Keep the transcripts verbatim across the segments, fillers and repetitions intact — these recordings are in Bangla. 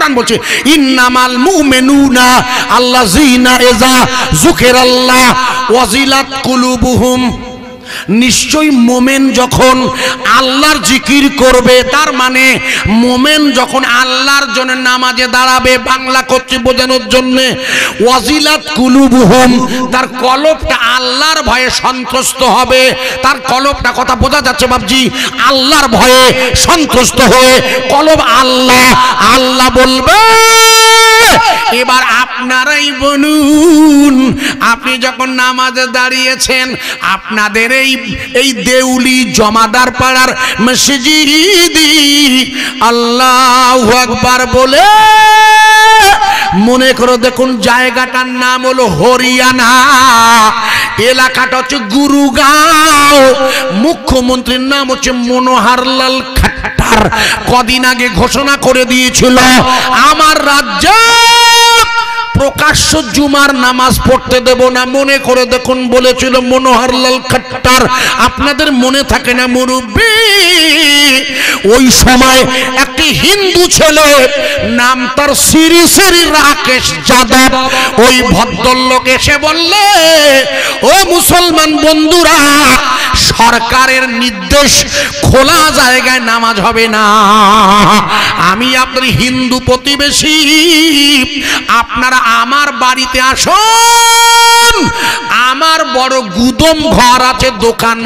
কোরআন বলছে ইন্নামাল মুমিনুনা আল্লাযিনা ইযা যুকিরাল্লাহ ওয়াজিলাত কুলুবুহুম, নিশ্চয়ই মোমেন যখন আল্লাহর জিকির করবে, তার মানে মোমেন যখন আল্লাহর জন্য নামাজে দাঁড়াবে, বাংলা করছে বোঝানোর জন্য, ওয়াজিলাত কুলুবুহুম, তার কলবটা আল্লাহর ভয়ে সন্ত্রস্ত হবে। তার কলবটা, কথা বোঝা যাচ্ছে বাবজি, আল্লাহর ভয়ে সন্ত্রস্ত হয়ে কলব আল্লাহ আল্লাহ বলবে। এবার আপনারাই বলুন, আপনি যখন নামাজে দাঁড়িয়েছেন, আপনাদের এই এই দেউলি জমাদার পাড়ার মসজিদি আল্লাহু আকবার বলে মনে করে দেখুন, জায়গাটার নাম হলো হরিয়ানা, এলাকাটা হচ্ছে গুরুগাঁও, মুখ্যমন্ত্রীর নাম হচ্ছে মনোহরলাল খাট্টার। কদিন আগে ঘোষণা করে দিয়েছিল আমার রাজ্যে প্রকাশ্য জুমার নামাজ পড়তে দেব না। মনে করে দেখুন, বলেছিল মনোহরলাল খাট্টার। আপনাদের মনে থাকে না মুরব্বী, ওই সময় একটি হিন্দু ছেলে, নাম তার শ্রী শ্রী রাকেশ যাদব, ওই ভদ্রলোক এসে বললে, ও মুসলমান বন্ধুরা, সরকারের নির্দেশ খোলা জায়গায় নামাজ হবে না। আমি আপনার হিন্দু প্রতিবেশী, আপনারা আমার বাড়িতে আসুন, আমার বড় গুদম ঘর আছে, দোকান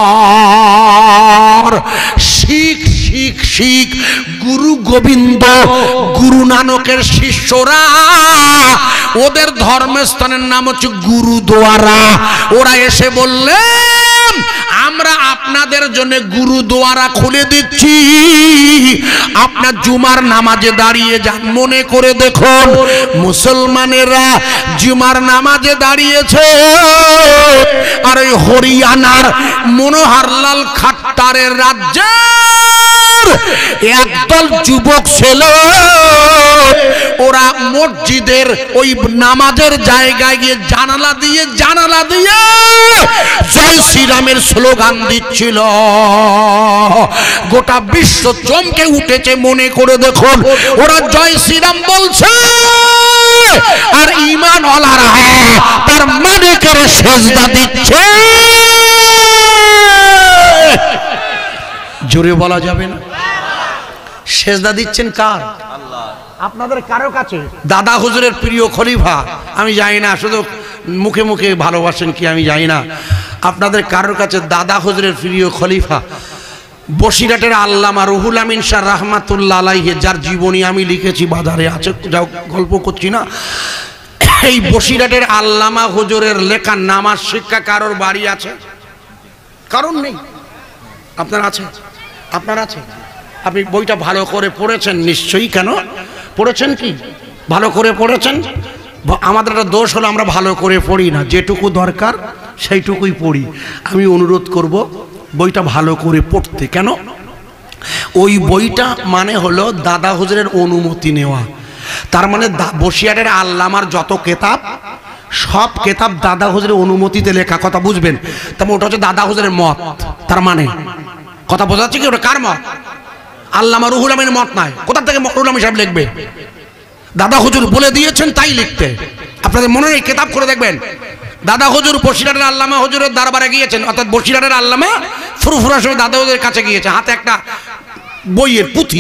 ঘর। শিখ শিখ শিখ গুরু গোবিন্দ গুরু নানকের শিষ্যরা, ওদের ধর্মস্থানের নাম হচ্ছে গুরুদুয়ারা। ওরা এসে বললেন, আমরা আপনাদের জন্য গুরুদুয়ারা খুলে দিচ্ছি, আপনার জুমার নামাজে দাঁড়িয়ে যান। মনে করে দেখুন, মুসলমানেরা জুমার নামাজে দাঁড়িয়েছে, আর ওই হরিয়ানার মনোহরলাল খাট্টারের রাজ্যে একদল যুবক ছেলে, ওরা মসজিদের ওই নামাজের জায়গায় গিয়ে জানালা দিয়ে জানালা দিয়ে জয় শ্রীরামের স্লোগান দিচ্ছিল। গোটা বিশ্ব চমকে উঠেছে। মনে করে দেখুন, ওরা জয় শ্রীরাম বলছে, আর ঈমান ওয়ালারা তার মালিকের সেজদা দিচ্ছে। জোরে বলা যাবে না? সেজদা দিচ্ছেন কার? আল্লাহ। আপনাদের কারো কাছে দাদা হুজুরের প্রিয় খলিফা, আমি জানি না, শুধু মুখে মুখে ভালোবাসেন কি আমি জানি না, আপনাদের কারোর কাছে দাদা হুজুরের প্রিয় খলিফা বসিরহাটের আল্লামা রুহুল আমিন শাহ রাহমাতুল্লাহ আলাইহি, যার জীবনী আমি লিখেছি, বাজারে আছে, যাও গল্প করছি না। এই বসিরহাটের আল্লামা হুজুরের লেখা নামাজ শিক্ষা কারোর বাড়ি আছে? কারণ নেই। আপনার আছে? আপনার আছে? আপনি বইটা ভালো করে পড়েছেন নিশ্চয়ই। কেন পড়েছেন? কি ভালো করে পড়েছেন? আমাদের একটা দোষ হলো, আমরা ভালো করে পড়ি না, যেটুকু দরকার সেইটুকুই পড়ি। আমি অনুরোধ করব বইটা ভালো করে পড়তে। কেন? ওই বইটা মানে হলো দাদা হুজুরের অনুমতি নেওয়া। তার মানে বসিরহাটের আল্লামার যত কেতাব, সব কেতাব দাদা হুজুরের অনুমতিতে লেখা। কথা বুঝবেন? তার ওটা হচ্ছে দাদা হুজুরের মত। তার মানে কথা বোঝা যাচ্ছে কি? ওটা কার মত? আল্লামা রুহুল আমিনের মত নয়। কোথা থেকে রুহুল আমিন সাহেব লিখবে? দাদা হুজুর বলে দিয়েছেন তাই লিখতে। আপনাদের মনে নেই? কেতাব করে দেখবেন। দাদা হুজুর বসিরহাটের আল্লামা হুজুরের দরবারে গিয়েছেন, অর্থাৎ বসিরহাটের আল্লামা ফুরফুরা সময় দাদা হুজুরের কাছে গিয়েছে, হাতে একটা বইয়ের পুঁথি।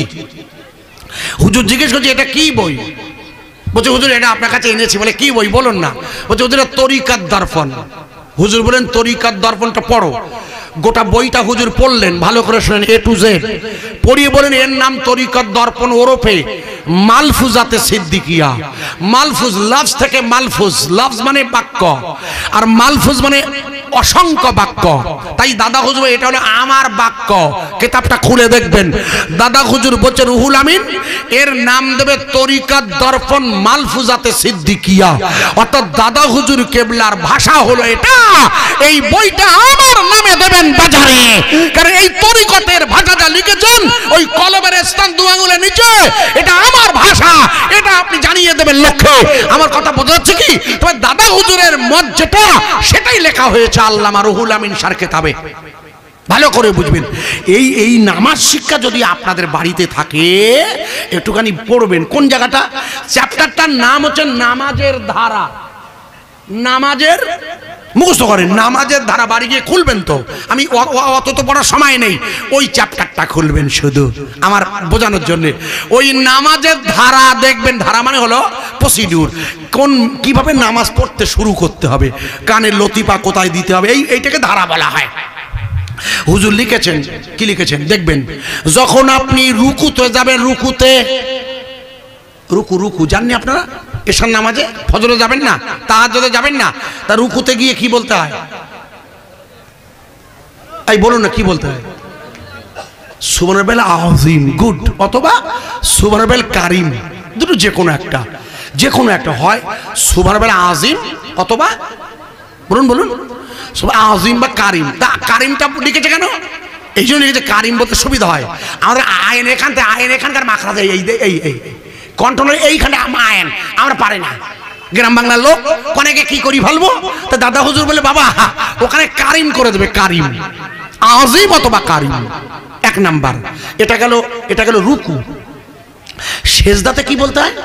হুজুর জিজ্ঞেস করছে, এটা কি বই? বলছে, হুজুর এটা আপনার কাছে এনেছি। বলে, কি বই বলুন না? বলছে, হুজুর তরিকাত দর্পণ। হুজুর বলেন, তরিকাত দর্পণটা পড়ো। গোটা বইটা হুজুর পড়লেন, ভালো করে শুনেন, এ টু জেড পড়িয়ে বলেন, এর নাম তরিকাত দর্পণ ওরফে মালফুজাতে সিদ্দিকিয়া। মালফুজ লফজ থেকে মালফুজ, লফজ মানে বাক্য, আর মালফুজ মানে অসংখ্য বাক্য। তাই দাদা হুজুর এটা হলো আমার বাক্য। কিতাবটা খুলে দেখবেন। দাদা হুজুর বলছে, রুহুল আমিন এর নাম দেবে তরিকাত দর্পণ মালফুজাতে সিদ্দিকিয়া। অর্থাৎ দাদা হুজুর কেবলার ভাষা হলো এটা। এই বইটা আমার নামে দেবেন বাজারে, কারণ এই তরিকতের ভাষাটা লিখেছেন ওই কলমের স্থান দু আঙুলের নিচে, এটা আমার ভাষা, এটা আপনি জানিয়ে দেবেন লক্ষ্যে। আমার কথা বোঝা যাচ্ছে কি? তবে দাদা হুজুরের মত যেটা, সেটাই লেখা হয়েছে আল্লামা রুহুল আমিন শাহ কেতাবে। ভালো করে বুঝবেন। এই এই নামাজ শিক্ষা যদি আপনাদের বাড়িতে থাকে একটুখানি পড়বেন। কোন জায়গাটা? চ্যাপ্টারটার নাম হচ্ছে নামাজের ধারা। নামাজের মুখস্থ করেন, নামাজের ধারা। বাড়ি গিয়ে খুলবেন তো, আমি অত তো পড়ার সময় নেই, ওই চ্যাপ্টারটা খুলবেন শুধু আমার বোঝানোর জন্য। ওই নামাজের ধারা দেখবেন, ধারা মানে হলো প্রসিডিউর, কোন কিভাবে নামাজ পড়তে শুরু করতে হবে, কানের লতিপা কোথায় দিতে হবে, এই এইটাকে ধারা বলা হয়। হুজুর লিখেছেন, কি লিখেছেন দেখবেন, যখন আপনি রুকুতে যাবেন, রুকুতে রুকু রুকু জাননি আপনারা? এশার নামাজে ফজরে যাবেন না, তাহাজ্জুদে যাবেন না, তা রুকুতে গিয়ে কি বলতে হয়? এই বলুন না, কি বলতে হয়? সুবহানাল আযীম, গুড, অথবা সুবহানাল কারীম, দুটো যে কোনো একটা, যে কোনো একটা হয়। সুবহানাল আযীম অথবা বলুন বলুন আযীম বা কারীম। তা কারীমটা লিখেছে কেন? এই জন্য লিখেছে, কারীম বলতে সুবিধা হয়। আমাদের আইন এখান থেকে, আইন এখানকার মাখরাজ এই এই এই কন্ট্রোলের এইখানে আইন আমরা পারি না। গ্রাম বাংলার লোক অনেকে কি করি ফেলবো, তা দাদা হুজুর বলে বাবা ওখানে কারিম করে দেবে, কারিম, আযীম অথবা কারিম, এক নাম্বার। এটা গেল, এটা গেল রুকু। সেজদাতে কি বলতে হয়?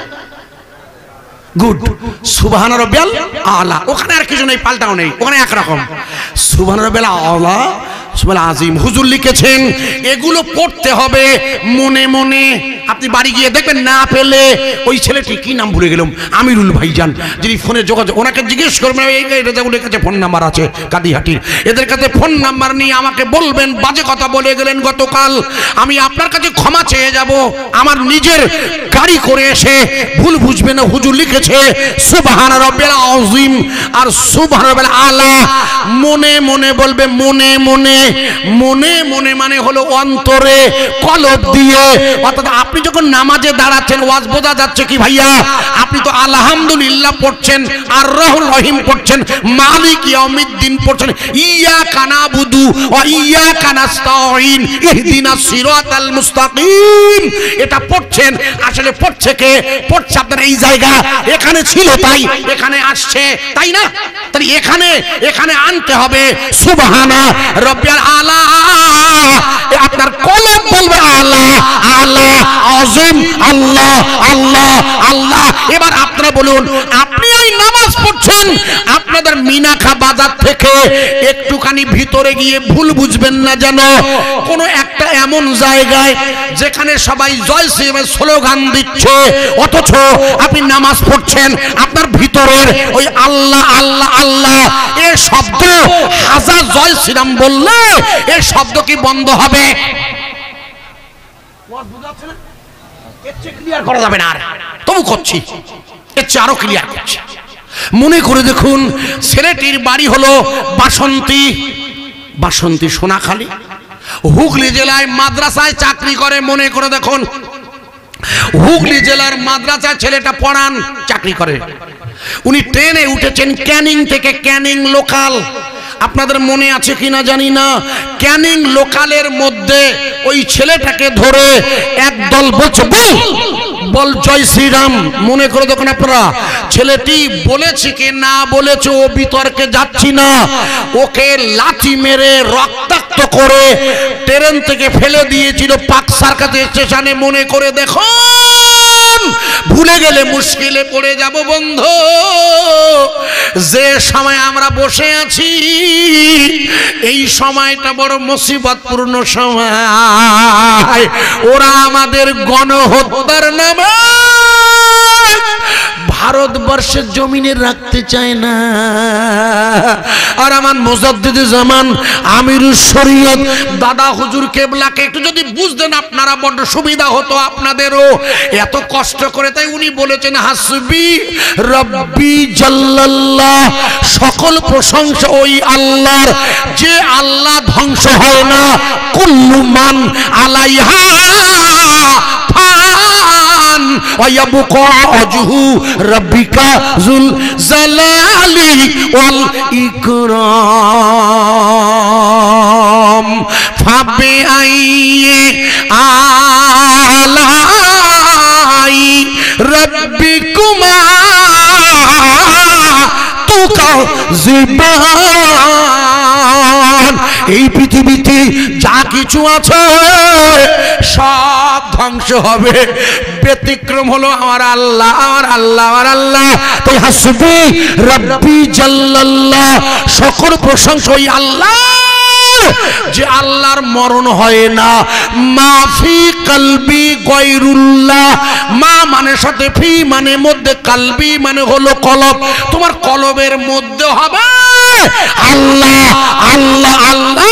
গুড, সুবহান রাব্বিয়াল আলা। ওখানে আর কিছু নেই, পাল্টাও নেই, ওখানে একরকম সুবহান রাব্বিয়াল আলা, সুবহানাল আযীম। হুজুর লিখেছেন এগুলো পড়তে হবে মনে মনে। আপনি বাড়ি গিয়ে দেখবেন, না পেলে ওই ছেলেটি কি নাম ভুলে গেলাম, আমিরুল ভাইজান, যিনি ফোনে যোগাযোগ, ওনাকে জিজ্ঞেস করবেন, এদের কাছে ফোন নাম্বার আছে কাদিহাটির, এদের কাছে ফোন নাম্বার নিয়ে আমাকে বলবেন বাজে কথা বলে গেলেন গতকাল, আমি আপনার কাছে ক্ষমা চেয়ে যাব। আমার নিজের গাড়ি করে এসে ভুল বুঝবে না। হুজুর লিখেছে সুবহান রাব্বিল আযীম আর সুবহান রাব্বিল আলা মনে মনে বলবে, মনে মনে। মনে মনে মানে হলো অন্তরে, কলব দিয়ে। অর্থাৎ আপনি যখন নামাজে দাঁড়াচ্ছেন, ওয়াজ বোঝা যাচ্ছে কি ভাইয়া? আপনি তো আলহামদুলিল্লাহ পড়ছেন, আর রহিম রহিম পড়ছেন, মালিক ইয়াউমিদ্দিন পড়ছেন, ইয়াকা নাবুদু ওয়া ইয়াকা নাস্তাঈন ইহদিনাস সিরাতাল মুস্তাকিম, এটা পড়ছেন। আসলে পড়ছে কে? পড়ছে আপনার এই জায়গা, এখানে ছিল তাই এখানে আসছে, তাই না? তাই এখানে এখানে আনতে হবে সুবহানা রাব্বিয়াল আলা। আপনার কলব বলবে আল্লাহ আল্লাহ আযীম, আল্লাহ আল্লাহ আল্লাহ। এবার আপনারা বলুন, আপনি ওই নামাজ পড়ছেন, আপনাদের মিনাখা বাজার থেকে একটুখানি ভিতরে গিয়ে ভুল বুঝবেন না যেন কোনো একটা এমন জায়গায় যেখানে সবাই জয় শ্রীরামের স্লোগান দিচ্ছে, অথচ আপনি নামাজ পড়ছেন, আপনার ভিতরের ওই আল্লাহ আল্লাহ আল্লাহ এ শব্দ হাজার জয় শ্রীরাম বললে এ শব্দ কি বন্ধ হবে? ক্লিয়ার করা যাবে না, আর তবু করছি, এর চেয়ে আরো ক্লিয়ার করছি। মনে করে দেখুন, ছেলেটির বাড়ি হলো বাসন্তী, বাসন্তী সোনাখালী, হুগলি জেলায় মাদ্রাসায় চাকরি করে। মনে করে দেখুন, হুগলি জেলার মাদ্রাসায় ছেলেটা পড়ান, চাকরি করে। উনি ট্রেনে উঠেছেন ক্যানিং থেকে, ক্যানিং লোকাল। আপনাদের মনে আছে কিনা জানি না, ক্যানিং লোকালের মধ্যে ওই ছেলেটাকে ধরে একদল বলছে বল বল জয় শ্রীরাম। মনে করে দেখুন আপনারা, ছেলেটি বলেছে কি না বলেছে ও বিতর্কে যাচ্ছি না, ওকে লাঠি মেরে রক্তাক্ত করে ট্রেন থেকে ফেলে দিয়েছিল পাকসার কাছে স্টেশনে। মনে করে দেখুন, ভুলে গেলে মুশকিলে পড়ে যাব বন্ধু। যে সময় আমরা বসে আছি এই সময়টা বড় মুসিবতপূর্ণ সময়। ওরা আমাদের গণহত্যার নামে ভারতবর্ষের জমিনে রাখতে চায় না। আর আমার মুজাদ্দিদে জামান আমিরুস শরীয়ত দাদা হুজুর কেবলাকে একটু যদি বুঝতেন আপনারা, বড় সুবিধা হতো আপনাদেরও। এত কষ্ট করে তাই উনি বলেছেন হাসবি রব্বি জাল্লাল্লাহ, সকল প্রশংসা ওই আল্লাহর যে আল্লাহ ধ্বংস হয় না। কুল্লু মান আলাইহা ফান ওয়া ইয়াবকা ওয়াজহু রাব্বিকা যুল জালালি ওয়াল ইকরাম। ফাবি আইয়ি আলাই রাব্বিকুমা তুকাযিবান। এই পৃথিবীতে যা কিছু আছে সব ধ্বংস হবে, ব্যতিক্রম হলো আমার আল্লাহ, আমার আল্লাহ, আমার আল্লাহ। তাই হাসবি রব্বি জাল্লাল্লাহ, সকল প্রশংসা ওই আল্লাহ যে আল্লাহর মরণ হয় না। মাফি কলবি গায়রুল্লাহ, মা মানে সাথে, ফি মানে মধ্যে, কলবি মানে হলো কলব, তোমার কলবের মধ্যে হবে আল্লাহ আল্লাহ আল্লাহ।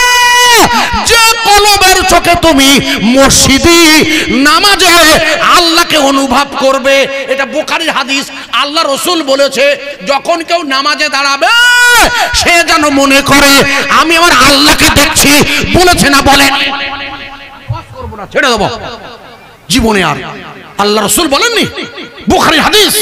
যে কলবের চোখে তুমি মসজিদে নামাজে আল্লাহকে অনুভব করবে, এটা বুখারীর হাদিস, আল্লাহ রাসূল বলেছে যখন কেউ নামাজে দাঁড়াবে সে যেন মনে করে আমি আমার আল্লাহকে দেখছি। বলেছে না বলেন, করব না, ছেড়ে দেব জীবনে। আর আল্লাহ রাসূল বলেননি, বুখারীর হাদিস,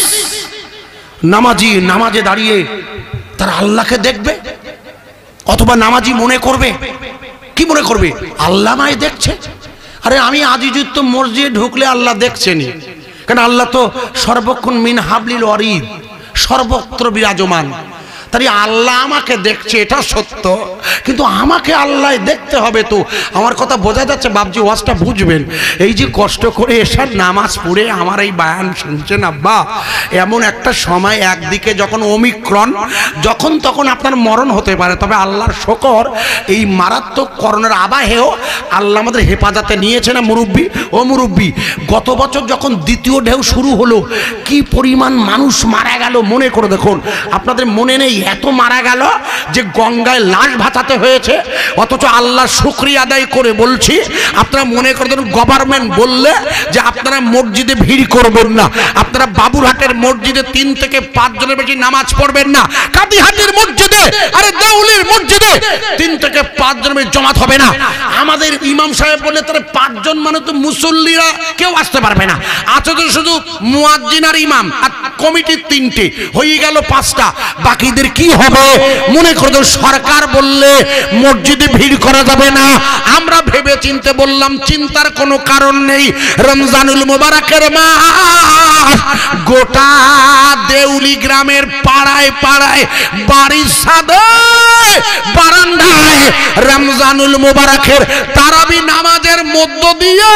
নামাজি নামাজে দাঁড়িয়ে তার আল্লাহকে দেখবে, অথবা নামাজি মনে করবে, কি মনে করবে? আল্লাহ আমায় দেখছে। আরে আমি আজিজুত তো মসজিদে ঢুকলে আল্লাহ দেখছেনি, কারণ আল্লাহ তো সর্বক্ষণ মিন হাবলিল ওয়ারিদ, সর্বত্র বিরাজমান। তাই আল্লাহ আমাকে দেখছে এটা সত্য, কিন্তু আমাকে আল্লাহ দেখতে হবে। তো আমার কথা বোঝা যাচ্ছে বাপজি, ওয়াজটা বুঝবেন। এই যে কষ্ট করে এসার নামাজ পড়ে আমার এই বায়ান শুনছেন আব্বা, এমন একটা সময় একদিকে যখন ওমিক্রন, যখন তখন আপনার মরণ হতে পারে, তবে আল্লাহর শকর এই মারাত্মক করোনার আবাহেও আল্লাহ আমাদের হেফাজতে নিয়েছে না মুরব্বী। ও মুরব্বী, গত বছর যখন দ্বিতীয় ঢেউ শুরু হলো কি পরিমাণ মানুষ মারা গেল মনে করে দেখুন। আপনাদের মনে নেই এত মারা গেল যে গঙ্গায় লাশ ভাসাতে হয়েছে, অথচ আল্লাহ শুকরিয়া আদায় করে বলছি, আপনারা মনে করবেন গভর্নমেন্ট বললে যে আপনারা মসজিদে ভিড় করবেন না, আপনারা বাবুরহাটের মসজিদে তিন থেকে পাঁচ জনের বেশি নামাজ পড়বেন না, কাদিহাটের মসজিদে, আরে দেউলির মসজিদে তিন থেকে পাঁচ জনের বেশি জমাত হবে না। আমাদের ইমাম সাহেব বলে তারা পাঁচজন মানে তো মুসল্লিরা কেউ আসতে পারবে না, আছে তো শুধু মুয়াজ্জিন আর ইমাম, আর কমিটির তিনটে হয়ে গেল পাঁচটা, বাকিদের কি হবে? মনে করো সরকার বললে মসজিদে ভিড় করা যাবে না, আমরা ভেবে চিনতে বললাম, চিন্তার কোনো কারণ নেই। রমজানুল মুবারকের মাস, গোটা দেউলি গ্রামের পাড়ায় পাড়ায়, বাড়ির ছাদে, বারান্দায় রমজানুল মুবারকের তারাবি নামাজের মধ্য দিয়ে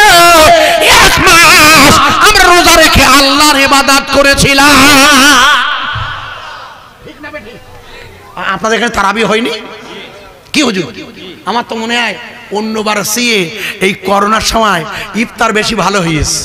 এক মাস আমরা রোজা রেখে আল্লাহর ইবাদত করেছিলাম। আপনাদের এখানে তারাবি হয়নি কি হুজুর? আমার তো মনে হয় অন্যবার সিয়ে এই করোনার সময় ইফতার বেশি ভালো হয়েছে,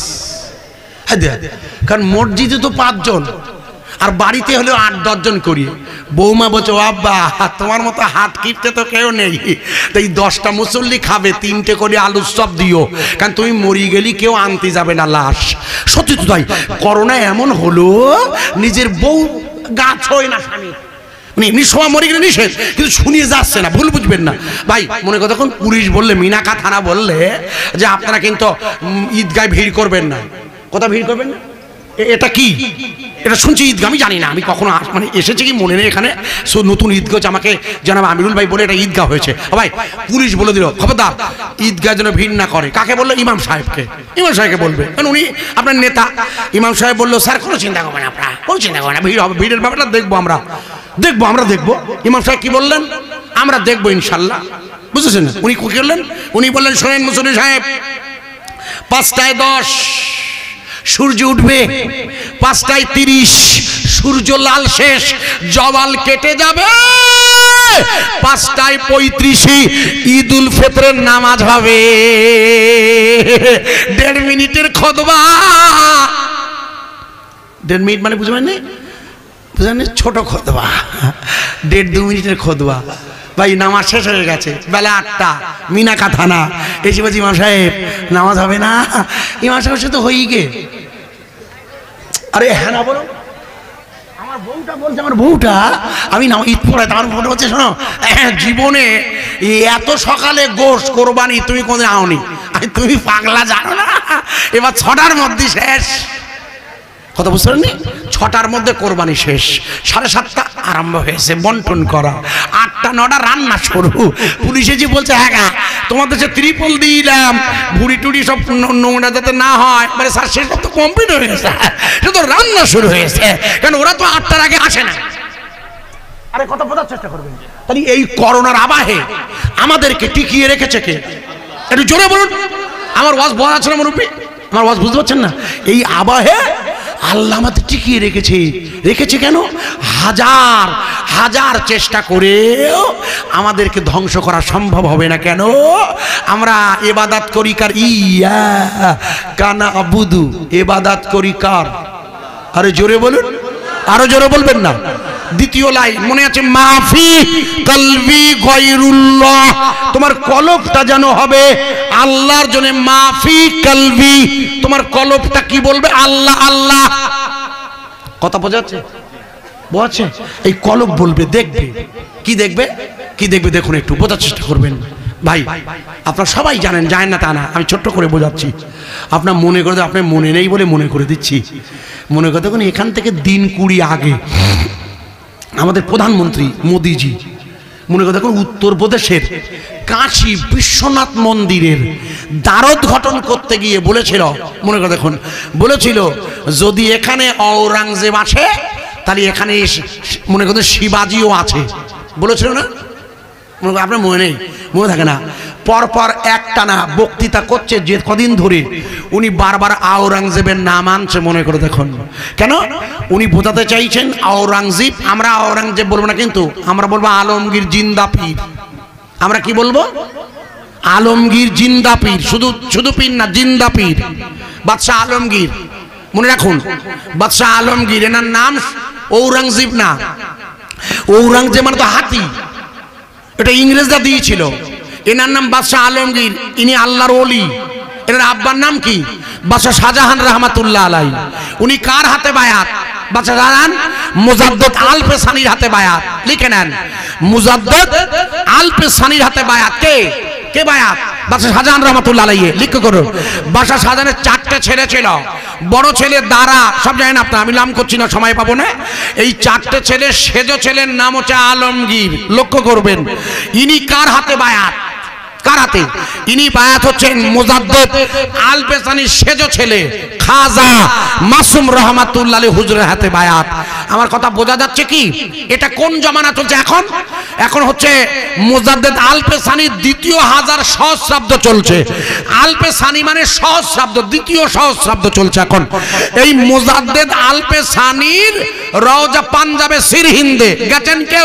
কারণ মসজিদে তো পাঁচজন আর বাড়িতে হলেও আট দশজন করি। বৌমা বলছো আব্বা তোমার মতো হাত কিপতে তো কেউ নেই, তাই দশটা মুসল্লি খাবে, তিনটে করে আলুর চপ দিও, কারণ তুমি মরি গেলি কেউ আনতে যাবে না লাশ। সত্যি তো তাই, করোনা এমন হলো নিজের বউ গাছ হয় না স্বামী, এমনি সময় মরে গেলে নিষেধ, কিন্তু শুনিয়ে যাচ্ছে না, ভুল বুঝবেন না ভাই। মনে কথা এখন পুলিশ বললে, মিনাকা থানা বললে যে আপনারা কিন্তু ঈদগায় ভিড় করবেন না, কোথা ভিড় করবেন না, এটা কি এটা শুনছি ঈদগাহ, আমি জানি না, আমি কখনো মানে এসেছি কি মনে নেই এখানে। সো নতুন ঈদগাহ আমাকে জানাবো, আমিরুল ভাই বলে এটা ঈদগাহ হয়েছে। ভাই পুলিশ বলে দিল খবরদার ঈদগাহ যেন ভিড় না করে। কাকে বললো? ইমাম সাহেবকে। ইমাম সাহেবকে বলবে, কারণ উনি আপনার নেতা। ইমাম সাহেব বললো স্যার কোনো চিন্তা করবেন আপনারা, কোনো চিন্তা করবেন না, ভিড় হবে, ভিড়ের ব্যাপারটা দেখবো আমরা, দেখবো আমরা দেখবো। ইমাম সাহেব কি বললেন? আমরা দেখবো ইনশাল্লাহ, বুঝেছেন? উনি কি করলেন? উনি বললেন শোনেন মুসল্লি সাহেব, পাঁচটায় দশ সূর্য উঠবে, পাঁচটায় তিরিশ সূর্য লাল শেষ, জওয়াল কেটে যাবে, পাঁচটায় পঁয়ত্রিশে ঈদ উল ফিতরের নামাজ হবে, দেড় মিনিটের খুতবা। দেড় মিনিট মানে বুঝবেন না, বুঝলেন? ছোট খুতবা, দেড় দু মিনিটের খুতবা। ভাই নামাজ শেষ হয়ে গেছে, বেলা আটটা, মিনাকা থানা এসে বলছি ইমাম সাহেব নামাজ হবে না। ইমাম সাহেব সে তো হয়েই গে, আরে হ্যাঁ না বলো, আমার বউটা বলছে, আমার বউটা আমি না ঈদ পড়াই, আমার বউটা বলছে শোনো জীবনে এত সকালে গোশ কোরবানি তুমি কোনদিন আওনি, তুমি পাগলা জানো না, এবার ছটার মধ্যে শেষ। কথা বুঝতে পারেননি? ছটার মধ্যে কোরবানি শেষ, সাড়ে সাতটা আরম্ভ হয়েছে বন্টন করা, আটটা নটা রান্না শুরু। পুলিশে যে বলছে হ্যাঁ তোমাদের সে ত্রিপল দিলাম, ভুড়ি টুড়ি সব নোংরা যাতে না হয়, মানে স্যার সেসব তো কমপ্লিট হয়ে গেছে, সে তো রান্না শুরু হয়েছে, কারণ ওরা তো আটটার আগে আসে না। আরে কথা বোঝার চেষ্টা করবেন। তাহলে এই করোনার আবাহে আমাদেরকে টিকিয়ে রেখেছে কে? একটু জোরে বলুন। আমার ওয়াজ বোঝা যাচ্ছে না মুরব্বী? আমার ওয়াজ বুঝতে পারছেন না? এই আবাহে আল্লাহ আমাদের টিকিয়ে রেখেছে। রেখেছে কেন? হাজার হাজার চেষ্টা করেও আমাদেরকে ধ্বংস করা সম্ভব হবে না। কেন? আমরা ইবাদত করি কার? ইয়া কানা আবুদু, ইবাদত করি কার? আরে জোরে বলুন, আরো জোরে বলবেন না? দ্বিতীয় লাইন মনে আছে, মাফি কলবি গায়রুল্লাহ, তোমার কলবটা যেন হবে আল্লাহর জন্য। মাফি কলবি, তোমার কলবটা কি বলবে? আল্লাহ আল্লাহ। কথা বোঝাচ্ছে? বোঝাচ্ছে? এই কলব বলবে, দেখবে কি দেখবে? কি দেখবে দেখুন, একটু বোঝার চেষ্টা করবেন ভাই। আপনারা সবাই জানেন, জানেন না তা না, আমি ছোট্ট করে বোঝাচ্ছি। আপনার মনে করে, আপনার মনে নেই বলে মনে করে দিচ্ছি। মনে করে দেখুন, এখান থেকে দিন কুড়ি আগে আমাদের প্রধানমন্ত্রী মোদিজি মনে করে দেখুন উত্তরপ্রদেশের কাশী বিশ্বনাথ মন্দিরের দ্বারোদ্ঘাটন করতে গিয়ে বলেছিল, মনে করে দেখুন বলেছিল, যদি এখানে ঔরঙ্গজেব আসে তাহলে এখানে মনে করতে শিবাজিও আছে। বলেছিল না? মনে করেন আপনার মনে নেই, মনে থাকে না। পরপর একটানা বক্তৃতা করছে যে কদিন ধরে, উনি বারবার আওরঙ্গজেবের নাম আনছে। মনে করে দেখুন কেন? উনি বোঝাতে চাইছেন আওরঙ্গজেব, আমরা আওরঙ্গজেব বলবো না, কিন্তু আমরা বলবো আলমগীর জিন্দা পীর। আমরা কি বলবো? আলমগীর জিন্দা পীর। শুধু শুধু পীর না, জিন্দা পীর। বাদশাহ আলমগীর, মনে রাখুন, বাদশাহ আলমগীর, এনার নাম ঔরঙ্গজেব না। ঔরঙ্গজেব মানে তো হাতি, এটা ইংরেজরা দিয়েছিল। এনার নাম বাদশাহ আলমগীর, ইনি আল্লাহর ওলি। এনার আব্বার নাম কি? বাদশাহ শাহজাহান রহমাতুল্লাহ আলাই। উনি কার হাতে বায়াত? বাদশাহ শাহজাহান মুজাদ্দদ আল পেসানির হাতে বায়াত। লিখে নেন, মুজাদ্দদ আল পেসানির হাতে বায়াত। কে কে বায়াত? বাদশাহ শাহজাহান রহমাতুল্লাহ আলাইহি। লিখে করুন, বাদশাহ শাহজাহানের চারটে ছেলে ছিল। বড় ছেলে দারা, সব জানেন আপনারা, আমি নাম করছি না, সময় পাবো না। এই চারটে ছেলে, সেজ ছেলের নাম হচ্ছে আলমগীর। লক্ষ্য করবেন, ইনি কার হাতে বায়াত? কার হাতে? ইনি বায়াত হচ্ছেন মুজাদ্দদ আল পেসানির সেজ ছেলে খাজা মাসুম রহমাতুল্লাহ আলাইহি হুজুরের হাতে বায়াত। আমার কথা বোঝা যাচ্ছে কি? এটা কোন জমানা চলছে এখন? এখন হচ্ছে মুজাদ্দদ আল পেসানির দ্বিতীয় হাজার সহস্রাব্দ চলছে। আল পেসানি মানে সহস্রাব্দ, দ্বিতীয় সহস্রাব্দ চলছে এখন। এই মুজাদ্দদ আল পেসানির রওজা পাঞ্জাবে সিরহিন্দে গেছেন কেউ?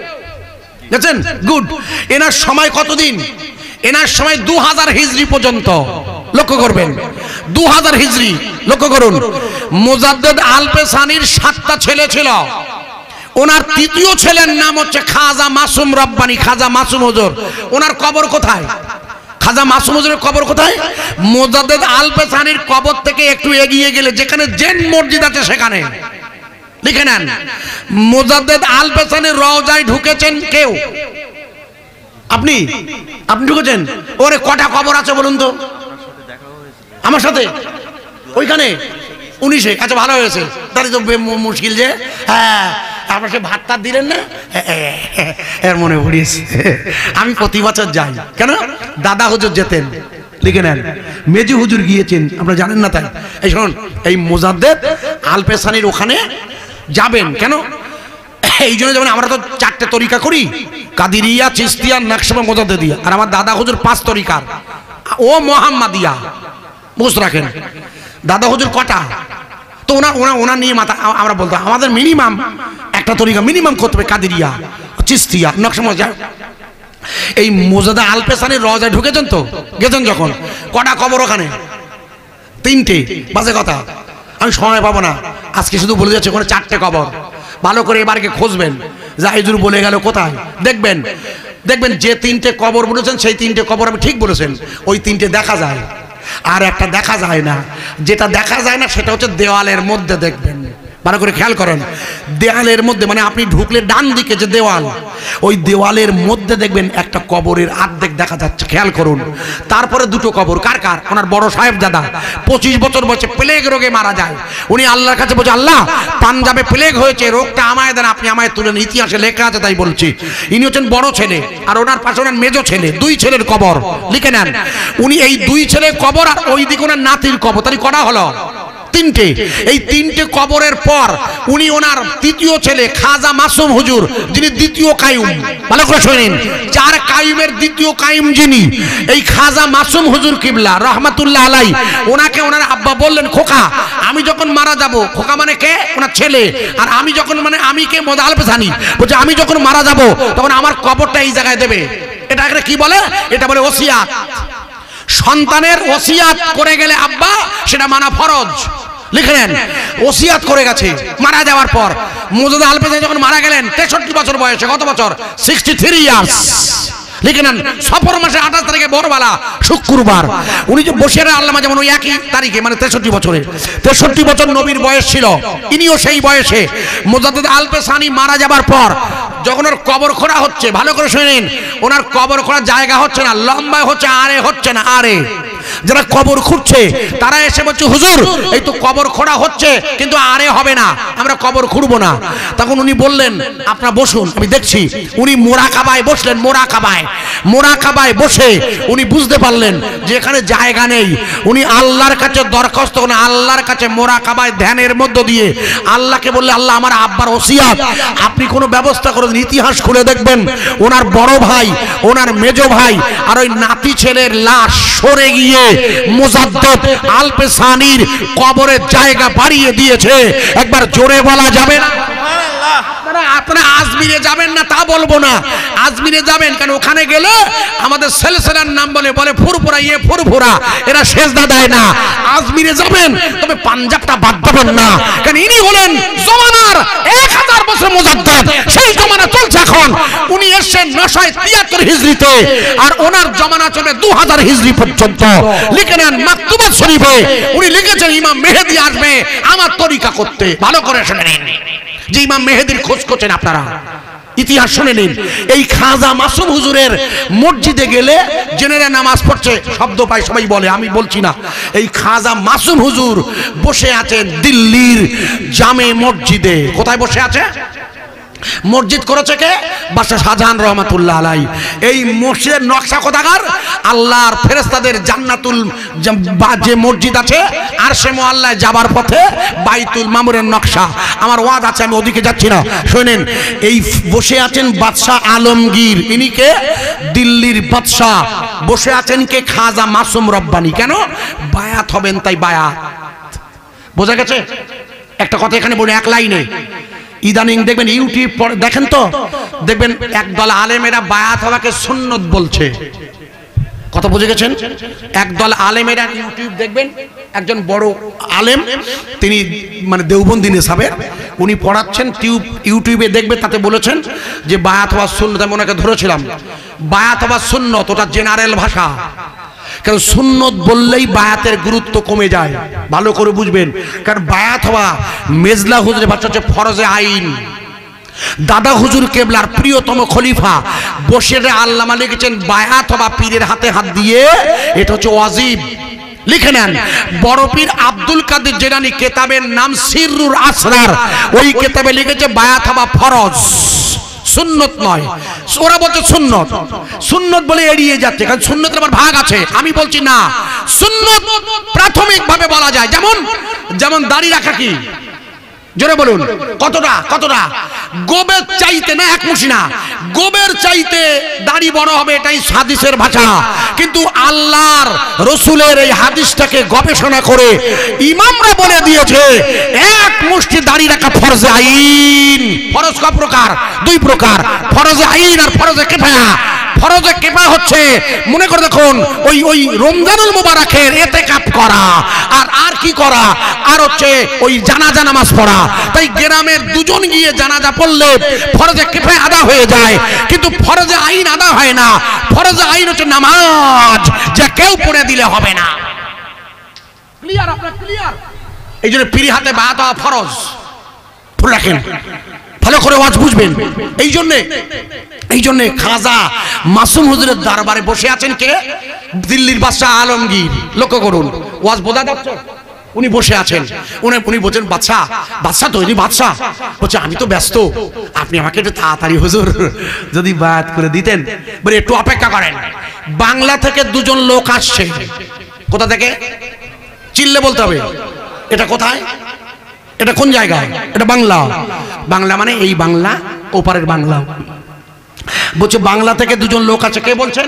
গেছেন? গুড। এনার সময় কতদিন? এনার সময় দু হাজার হিজরি পর্যন্ত। লক্ষ্য করবেন, দু হাজার হিজরি। লক্ষ্য করুন, মুজাদ্দদ আল পেসানির সাতটা ছেলে ছিল। ওনার তৃতীয় ছেলের নাম হচ্ছে খাজা মাসুম রব্বানি, খাজা মাসুম হুজুর। ওনার কবর কোথায়? খাজা মাসুম হুজুরের কবর কোথায়? মুজাদ্দদ আল পেসানির কবর থেকে একটু এগিয়ে গেলে যেখানে জেন মসজিদ আছে সেখানে। লিখে নেন, মুজাদ্দদ আল পেসানির রওজায় ঢুকেছেন কেউ? আপনি আপনি ঢুকেছেন? ওরে কটা কবর আছে বলুন তো? আমার সাথে ওইখানে উনিশে। আচ্ছা ভালো হয়েছে, তাহলে তো মুশকিল যে। হ্যাঁ, আপনার সে ভাতটা দিলেন না, এর মনে পড়িয়েছে। আমি প্রতি বছর যাই। কেন? দাদা হুজুর যেতেন। লিখে নেন, মেজি হুজুর গিয়েছেন, আপনারা জানেন না তাই? এই শুনুন, এই মুজাদ্দদ আল পেসানির ওখানে যাবেন কেন? এই জন্য যেমন আমরা তো চারটে তরিকা করি, কাদিরিয়া, চিশতিয়া, নকশবন্দি, মুজাদ্দিদিয়া। আর আমার দাদা হুজুর পাঁচ তরিকার, ও মোহাম্মদিয়া। বুঝতে রাখেন, দাদা হুজুর কটা? তো ওনার ওনার ওনার নিয়ে মাথা আমরা বলতো, আমাদের মিনিমাম একটা তরিকা মিনিমাম করতে হবে, কাদিরিয়া, চিশতিয়া, নকশবন্দি। এই মুজাদ্দদ আল পেসানির রওজায় ঢুকেছেন তো? গেছেন যখন, কটা কবর ওখানে? তিনটে। বাজে কথা, আমি সময় পাবো না আজকে, শুধু বলে যাচ্ছে ওখানে চারটে কবর। ভালো করে এবারকে খুঁজবেন, জাহিদুর বলে গেল কোথায়। দেখবেন দেখবেন যে তিনটে কবর বলেছেন সেই তিনটে কবর আমি ঠিক বলেছেন। ওই তিনটে দেখা যায়, আর একটা দেখা যায় না। যেটা দেখা যায় না সেটা হচ্ছে দেওয়ালের মধ্যে। দেখবেন, ভালো করে খেয়াল করেন, দেওয়ালের মধ্যে মানে আপনি ঢুকলে ডান দিকে যে দেওয়াল, ওই দেওয়ালের মধ্যে দেখবেন একটা কবরের অর্ধেক দেখা যাচ্ছে। খেয়াল করুন। তারপরে দুটো কবর। কার কার? ওনার বড় সাহেব দাদা, পঁচিশ বছর বয়সে প্লেগ রোগে মারা যায়। উনি আল্লাহর কাছে বলছে, আল্লাহ পাঞ্জাবে প্লেগ হয়েছে, রোগটা আমায় দেন, আপনি আমায় তুলেন। ইতিহাসে লেখা আছে তাই বলছি। ইনি হচ্ছেন বড় ছেলে, আর ওনার পাশে ওনার মেজো ছেলে। দুই ছেলের কবর। লিখে নেন, উনি এই দুই ছেলের কবর, আর ওই দিকে ওনার নাতির কবর। তাহলে কটা হলো? তিনটে। এই তিনটে কবরের পর উনি ওনার তৃতীয় ছেলে খাজা মাসুম হুজুর, যিনি দ্বিতীয় কাইম, ভালো করে শুনেন, চার কাইমের দ্বিতীয় কাইম যিনি, এই খাজা মাসুম হুজুর কিবলা রহমাতুল্লাহ আলাই, ওনাকে ওনার আব্বা বললেন, খোকা আমি যখন মারা যাব, খোকা মানে কে, ওনার ছেলে, আর আমি যখন মানে আমি কে মোদা আলপেসানি, বলছে আমি যখন মারা যাব তখন আমার কবরটা এই জায়গায় দেবে। এটা কি বলে? এটা বলে ওসিয়াত। সন্তানের ওসিয়াত করে গেলে আব্বা সেটা মানা ফরজ। লিখে নেন, ওসিয়াত করে গেছে মারা যাওয়ার পর। মুজাদ্দেদ আলপেসানি যখন মারা গেলেন তেষট্টি বছর বয়সে, কত বছর? Sixty three years. লিখে নেন, সফর মাসে আঠাশ তারিখে ভোরবেলা শুক্রবার উনি যে বসে আল্লামা, যেমন ওই একই তারিখে মানে তেষট্টি বছরে, তেষট্টি বছর নবীর বয়স ছিল, ইনিও সেই বয়সে। মুজাদ্দেদ আলপেসানি মারা যাবার পর যখন ওর কবর খোঁড়া হচ্ছে, ভালো করে শুনেন, ওনার কবর খোঁড়ার জায়গা হচ্ছে না, লম্বা হচ্ছে, আরে হচ্ছে না, আরে যারা কবর খুঁড়ছে তারা এসে বলছে, হুজুর এই তো কবর খোঁড়া হচ্ছে কিন্তু আরে হবে না, আমরা কবর খুঁড়বো না। তখন উনি বললেন, আপনারা বসুন আমি দেখছি। উনি মোরাকাবায় বসলেন, মোরাকাবায় মোরাকাবায় বসে উনি বুঝতে পারলেন যে এখানে জায়গা নেই। উনি আল্লাহর কাছে দরখাস্ত করেন, আল্লাহর কাছে মোরাকাবায় ধ্যানের মধ্য দিয়ে আল্লাহকে বললে, আল্লাহ আমার আব্বার ওসিয়াত আপনি কোনো ব্যবস্থা করেন। ইতিহাস খুলে দেখবেন ওনার বড় ভাই, ওনার মেজো ভাই আর ওই নাতি ছেলের লাশ সরে গিয়ে মুজাদ্দেদ আলপেসানির কবরের জায়গা বাড়িয়ে দিয়েছে। একবার জোরে বলা যাবে না? আপনারা আপনারা আজমিরে যাবেন না তা বলবো না, আজমিরে যাবেন, কারণ ওখানে গেলে আমাদের সিলসিলার নাম বলে বলে ফুরফুরা, ইয়ে ফুরফুরা, এরা সেজদা দেয় না। আজমিরে যাবেন তবে পাঞ্জাবটা বাদ দেবেন না, কারণ ইনি হলেন জমানার এক হাজার বছর মুজাদ্দেদ, সেই জমানা চলছে এখন। উনি এসেছেন নয়শো তিয়াত্তর হিজরিতে, আর ওনার জমানা চলে দু হাজার হিজরি পর্যন্ত। লিখে নেন মাকতুবাত শরীফে উনি লিখেছেন, ইমাম মেহেদী আসবে আমার তরিকা করতে। ভালো করে শুনে নিন যে ইমাম মেহেদীর খোঁজ করছেন আপনারা, ইতিহাস শুনে নিন। এই খাজা মাসুম হুজুরের মসজিদে গেলে জেনারে নামাজ পড়ছে, শব্দ পায় সবাই বলে, আমি বলছি না। এই খাজা মাসুম হুজুর বসে আছেন দিল্লির জামে মসজিদে। কোথায় বসে আছে? মসজিদ করেছে কে? বাদশাহ শাহজাহান রহমাতুল্লাহ আলাই। এই মসজিদের নকশা কোথাকার? আল্লাহর ফেরেশতাদের জান্নাতুল যে মসজিদ আছে আরশে মুআল্লায় যাবার পথে বাইতুল মামুরের নকশা। আমার ওয়াদ আছে, আমি ওদিকে যাচ্ছি না, শুনেন। এই বসে আছেন বাদশাহ আলমগীর, ইনি কে? দিল্লির বাদশাহ। বসে আছেন কে? খাজা মাসুম রব্বানী। কেন? বায়াত হবেন, তাই বায়াত। বোঝা গেছে? একটা কথা এখানে বলি এক লাইনে। ইদানিং দেখবেন ইউটিউব দেখেন তো, দেখবেন একদল আলেমেরা বায়াত হওয়াকে সুন্নত বলছে। কথা বুঝে গেছেন? একদল আলেমেরা ইউটিউব দেখবেন, একজন বড় আলেম, তিনি মানে দেওবন্দি নেশাবের, উনি পড়াচ্ছেন, ইউটিউবে দেখবে তাতে বলেছেন যে বায়াত হওয়া সুন্নত। আমি ওনাকে ধরেছিলাম, বায়াত হওয়া সুন্নত ওটা জেনারেল ভাষা, কারণ সুন্নত বললেই বায়াতের গুরুত্ব কমে যায়। ভালো করে বুঝবেন, কারণ বায়াত হওয়া মেজলা হুজুরের বাচ্চা হচ্ছে ফরজে আইন। দাদা হুজুর কেবলার প্রিয়তম খলিফা বসে আল্লামা লিখেছেন, বায়াত হওয়া পীরের হাতে হাত দিয়ে, এটা হচ্ছে ওয়াজিব। লিখে নেন, বড় পীর আব্দুল কাদের জিলানী কেতাবের নাম সিররুল আসরার, ওই কেতাবে লিখেছে বায়াত হওয়া ফরজ, সুন্নত নয়। ওরা বলছে সুন্নত, সুন্নত বলে এড়িয়ে যাচ্ছে, কারণ সুন্নতের আবার ভাগ আছে। আমি বলছি না, সুন্নত প্রাথমিক ভাবে বলা যায়। যেমন যেমন দাড়ি রাখা কি? জোরে বলুন, কতটা কতটা? গোবের চাইতে না, এক মুঠি না, গোবের চাইতে দাড়ি বড় হবে, এটাই হাদিসের ভাষা। কিন্তু আল্লাহর রসুলের এই হাদিসটাকে গবেষণা করে ইমামরা বলে দিয়েছে, এক মুষ্টি দাড়ি রাখা ফরজে আইন। ফরজ ক প্রকার? দুই প্রকার, ফরজে আইন আর ফরজে কিফায়া। ফরজে কিফায়া হচ্ছে, মনে করে দেখুন, ওই ওই রমজানুল মুবারকের ইতিকাফ করা, আর আর কি করা, আর হচ্ছে ওই জানাজা নামাজ পড়া। তাই গ্রামের দুজন গিয়ে জানাজা পড়লে ফরজে কিফায়া আদা হয়ে যায়, কিন্তু ফরজে আইন আদা হয় না। ফরজে আইন হচ্ছে নামাজ, যা কেউ পড়ে দিলে হবে না। ক্লিয়ার? আপনার ক্লিয়ার? এই জন্য পীর হাতে বায়াত হওয়া ফরজ। পড়ে রাখেন, ভালো করে ওয়াজ বুঝবেন। এই জন্য এই জন্য খাজা মাসুম হুজুরের দরবারে বসে আছেন কে? দিল্লির বাদশাহ আলমগীর। লক্ষ্য করুন, ওয়াজ বোঝা যাচ্ছে? উনি বসে আছেন, উনি উনি বলছেন, বাদশাহ বাদশাহ তৈরি বাদশাহ বলছে, আমি তো ব্যস্ত, আপনি আমাকে একটু তাড়াতাড়ি হুজুর যদি বায়াত করে দিতেন। বলে একটু অপেক্ষা করেন, বাংলা থেকে দুজন লোক আসছে। কোথা থেকে? চিল্লে বলতে হবে। এটা কোথায়? এটা কোন জায়গায়? এটা বাংলা। বাংলা মানে এই বাংলা, ওপারের বাংলা। বলছে বাংলা থেকে দুজন লোক আছে। কে বলছেন?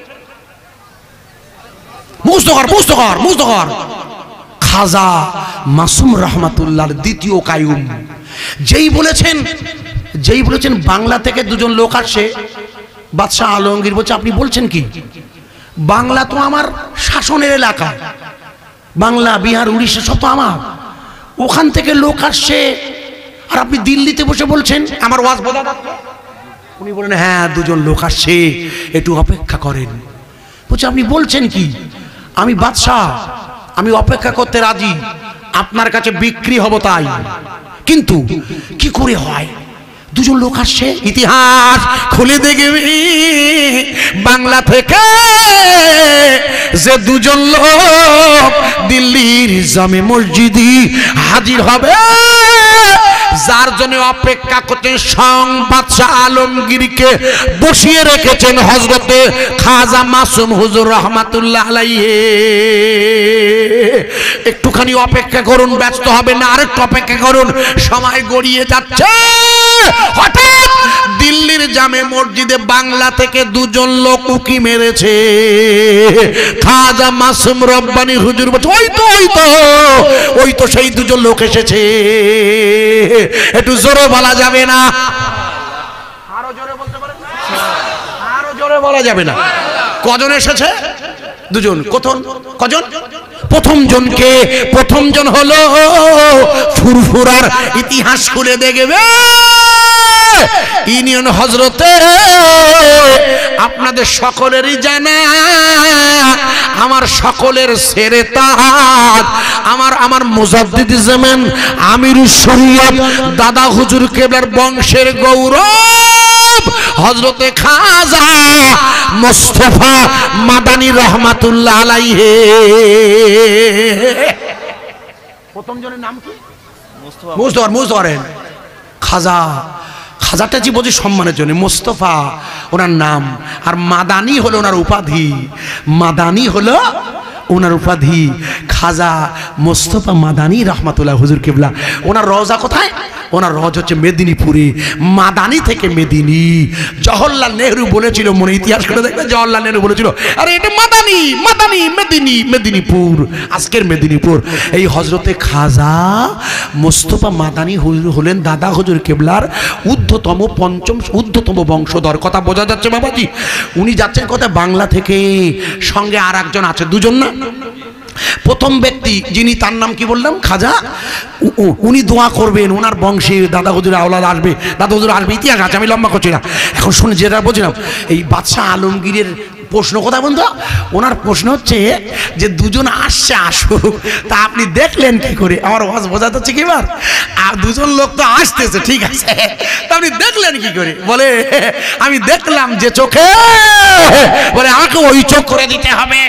মুস্তফার মুস্তফার মুস্তফার খাজা মাসুম রহমাতুল্লাহর দ্বিতীয় কায়ুম। যেই বলেছেন যেই বলেছেন বাংলা থেকে দুজন লোক আসে, বাদশাহ আলমগীর বলছে আপনি বলছেন কি? বাংলা তো আমার শাসনের এলাকা, বাংলা বিহার উড়িষ্যা সব তো আমার, ওখান থেকে লোক আসছে আর আপনি দিল্লিতে বসে বলছেন আমার ওয়াজ বোঝা যাচ্ছে? উনি বলেন হ্যাঁ দুজন লোক আসছে, একটু অপেক্ষা করেন। বলছে আপনি বলছেন কি? আমি বাদশাহ, আমি অপেক্ষা করতে রাজি, আপনার কাছে বিক্রি হব তাই। কিন্তু কি করে হয়? দুজন লোক আসছে, ইতিহাস খুলে দেখবে বাংলা থেকে যে দুজন লোক দিল্লির জামে মসজিদে হাজির হবে, যার জন্য অপেক্ষা করতেন স্বয়ং বাদশাহ আলমগীরকে বসিয়ে রেখেছেন হযরতে খাজা মাসুম হুজুর রহমাতুল্লাহ আলাইহি। একটুখানি অপেক্ষা করুন, ব্যস্ত হবে না, আরেকটু অপেক্ষা করুন, সময় গড়িয়ে যাচ্ছে। হঠাৎ দিল্লির জামে মসজিদে বাংলা থেকে দুজন লোক উকি মেরেছে। খাজা মাসুম রব্বানী হুজুর বলছে ওই তো ওই তো ওই তো সেই দুজন লোক এসেছে। একটু জোরে বলা যাবে না? আরো জোরে বলতে পারেন? আরো জোরে বলা যাবে না? কজন এসেছে? দুজন। কখন? কজন? প্রথম জনকে প্রথম জন হলো ফুরফুরার ইতিহাস খুলে দেখবে ইউনিয়ন হযরতে আপনাদের সকলেরই জানা, আমার সকলের সেরে তাজ, আমার আমার মুজাদ্দিদ জামান আমিরুশ শরীয়ত দাদা হুজুর কেবলার বংশের গৌরব হযরতে খাজা মুস্তাফা মাদানী রহমাতুল্লাহ আলাইহি। প্রথম জনের নাম কি? মুস্তাফা। মুস্তাফা মুস্তাফা খাজা। খাজাটা জি বলছি সম্মানের জন্য, মুস্তাফা ওনার নাম, আর মাদানী হলো ওনার উপাধি। মাদানী হলো ওনার উপাধি। খাজা মুস্তাফা মাদানী রহমাতুল্লাহ হুজুর কেবলা। ওনার রওজা কোথায়? ওনার রওজা হচ্ছে মেদিনীপুরে। মাদানী থেকে মেদিনী। জওহরলাল নেহরু বলেছিল, মনে ইতিহাস করে দেখবে, জওহরলাল নেহরু বলেছিল আরে এটা মাদানী মাদানী মেদিনী মেদিনীপুর, আজকের মেদিনীপুর। এই হযরতে খাজা মুস্তাফা মাদানী হলেন দাদা হুজুর কেবলার ঊর্ধ্বতম পঞ্চম ঊর্ধ্বতম বংশধর। কথা বোঝা যাচ্ছে বাবাজি? উনি যাচ্ছেন কোথায়? বাংলা থেকে। সঙ্গে আর একজন আছে, দুজন না? প্রথম ব্যক্তি যিনি, তার নাম কি বললাম? খাজা। উনি দোয়া করবেন, ওনার বংশে দাদা হুজুর আওলাদ আসবে, দাদা হুজুর আসবে, ইতিহাস আছে, আমি লম্বা করছি না। এখন শুনে যেটা বলছিলাম, এই বাদশাহ আলমগীরের প্রশ্ন কোথায় বন্ধু? ওনার প্রশ্ন হচ্ছে যে দুজন আসছে, আসুক, তা আপনি দেখলেন কি করে? আমার ওয়াজ বোঝা যাচ্ছে কি বার? আর দুজন লোক তো আসতেছে, ঠিক আছে, তা আপনি দেখলেন কি করে? বলে আমি দেখলাম যে চোখে, বলে আমাকে ওই চোখ করে দিতে হবে,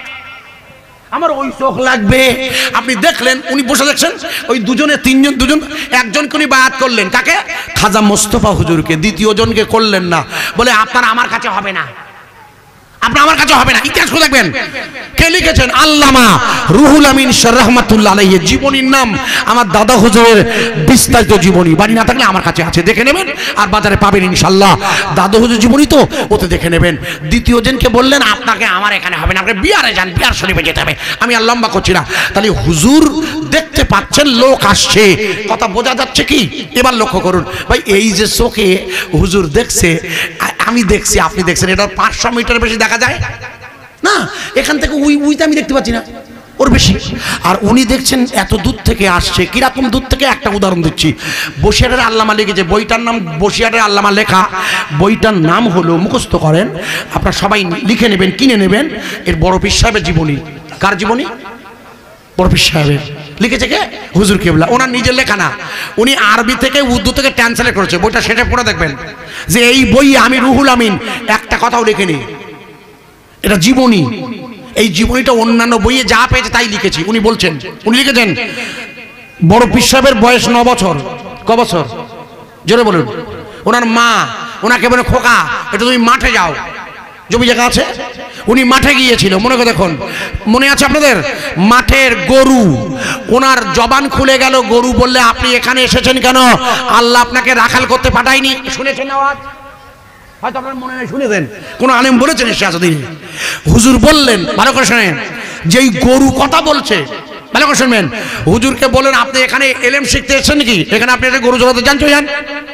আমার ওই চোখ লাগবে। আপনি দেখলেন, উনি বসে দেখছেন, ওই দুজনে তিনজন, দুজন, একজনকে উনি বায়াত করলেন। কাকে? খাজা মুস্তাফা হুজুরকে। দ্বিতীয় জনকে করলেন না। বলে আপনার আমার কাছে হবে না, আপনার আমার কাছে হবে না। ইতিহাস দেখবেন কে লিখেছেন? আল্লামা রুহুল আমিন শাহ রহমাতুল্লাহ আলাইহি। জীবনীর নাম আমার দাদা হুজুরের বিস্তারিত জীবনী। বাড়ি না থাকলে আমার কাছে আছে, দেখে নেবেন, আর বাজারে পাবেন ইনশাআল্লাহ। দাদা হুজুর জীবনী তো, ওতে দেখে নেবেন। দ্বিতীয় জনকে বললেন আপনাকে আমার এখানে হবে না, আপনি বিহারে যান, বিহার শরীফে যেতে হবে। আমি আর লম্বা করছি না। তাহলে হুজুর দেখতে পাচ্ছেন লোক আসছে, কথা বোঝা যাচ্ছে কি? এবার লক্ষ্য করুন ভাই, এই যে চোখে হুজুর দেখছে, আমি দেখছি, আপনি দেখছেন, এটা পাঁচশো মিটার বেশি দেখা যায় না। এখান থেকে উই উইতে আমি দেখতে পাচ্ছি না, ওর বেশি। আর উনি দেখছেন এত দূর থেকে আসছে। কিরকম দূর থেকে? একটা উদাহরণ দিচ্ছি। বসিরহাটের আল্লামা লিখেছে, বইটার নাম বসিরহাটের আল্লামা লেখা, বইটার নাম হলো, মুখস্থ করেন আপনারা সবাই, লিখে নেবেন, কিনে নেবেন, এর বড় পীর সাহেবের জীবনী। কার জীবনী? বড় পীর সাহেবের। লিখেছে কে? হুজুর কেবলা। ওনার নিজের লেখা না, উনি আরবি থেকে উর্দু থেকে ট্রান্সলেট করেছে। বইটা সেটা পড়ে দেখবেন যে এই বই আমি রুহুল আমিন একটা কথাও লিখিনি, এটা জীবনী। এই জীবনীটা অন্যান্য বইয়ে যা পেয়েছে তাই লিখেছি। উনি বলছেন, উনি লিখেছেন বড় পীর সাহেবের বয়স ন বছর। ক বছর? জোরে বলুন। ওনার মা ওনাকে বলে খোকা, এটা তুমি মাঠে যাও, জমি জায়গা আছে, উনি মাঠে গিয়েছিল, মনে করে দেখুন, মনে আছে আপনাদের? মাঠের গরু, ওনার জবান খুলে গেল, গরু বললে আপনি এখানে এসেছেন কেন? আল্লাহ আপনাকে রাখাল করতে পাঠায়নি। শুনেছেন আওয়াজ? হয়তো আপনার মনে নেই, শুনেছেন, কোন আলেম বলেছেন এরশাদুদ্দিন। হুজুর বললেন, ভালো করে শোনেন, যেই গরু কথা বলছে, ভালো করে শুনবেন, হুজুরকে বলেন আপনি এখানে এলেম শিখতে এসেছেন নাকি? এখানে আপনি একটা গরু জড়াতে জানছো জান?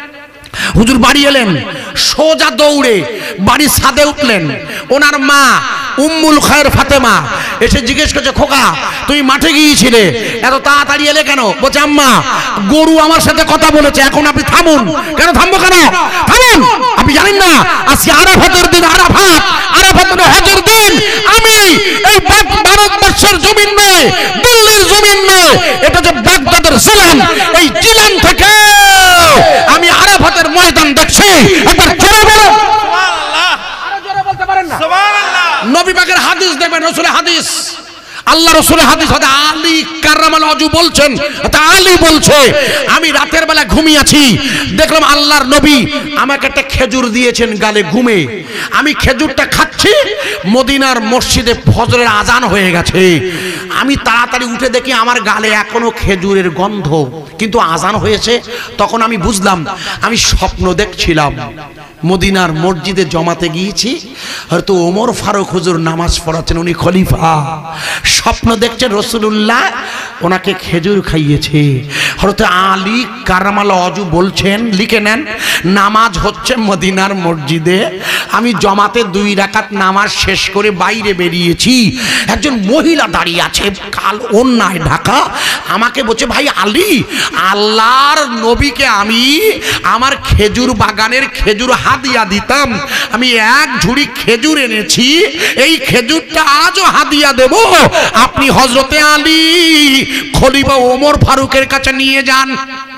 হুজুর বাড়ি এলেন, সোজা দৌড়ে বাড়ির ছাদে উঠলেন। ওনার মা উম্মুল খায়ের ফাতেমা এসে জিজ্ঞেস করছে, খোকা তুই মাঠে গিয়েছিলে, এত তাড়াতাড়ি এলে কেন? বলছে আম্মা গরু আমার সাথে কথা বলেছে, এখন আপনি থামুন। কেন থামবো? কেন থামুন? আপনি জানেন না আজকে আরাফাতের দিন, আরাফাত আরাফাতের হজের দিন। আমি এই ভারতবর্ষের জমিন নয়, দিল্লির জমিন নয়, এটা যে বাগদাদের জিলান, এই জিলান থেকে আমি আরাফাতের ময়দান দেখছি। একবার জোরে বলুন সুবহানাল্লাহ। আরো জোরে বলতে পারেন না? সুবহানাল্লাহ। নবী পাকের হাদিস দেখবেন, রাসূলের হাদিস, আল্লাহ রাসূলের হাদিস, হযরত আলী কাররামাল্লাহু ওয়াজহু বলছেন, তা আলী বলছে, আমি রাতের বেলা ঘুমিয়ে আছি, দেখলাম আল্লাহর নবী আমাকে একটা খেজুর দিয়েছেন গালে ঘুমে। আমি খেজুরটা খাচ্ছি, মদিনার মসজিদে ফজরের আজান হয়ে গেছে। আমি তাড়াতাড়ি উঠে দেখি আমার গালে এখনো খেজুরের গন্ধ, কিন্তু আজান হয়েছে। তখন আমি বুঝলাম আমি স্বপ্ন দেখছিলাম। মদিনার মসজিদে জমাতে গিয়েছি, হয়তো ওমর ফারুক হুজুর নামাজ পড়াচ্ছেন, উনি খলিফা। স্বপ্ন দেখছেন রাসূলুল্লাহ ওনাকে খেজুর খাইয়েছে। হযরত আলী কাররামাল্লাহু ওয়াজহু বলছেন, লিখে নেন, নামাজ হচ্ছে মদিনার মসজিদে, আমি জমাতে দুই রাকাত নামাজ শেষ করে বাইরে বেরিয়েছি। একজন মহিলা দাঁড়িয়ে আছে, কাল ওন্নায় ঢাকা, আমাকে বলছে, ভাই আলী, আল্লাহর নবীকে আমি আমার খেজুর বাগানের খেজুর হাদিয়া দিতাম, আমি এক ঝুড়ি খেজুর এনেছি, এই খেজুরটা আজও হাদিয়া দেব, আপনি হযরতে আলী খলিফা ওমর ফারুকের কাছে নিয়ে যান।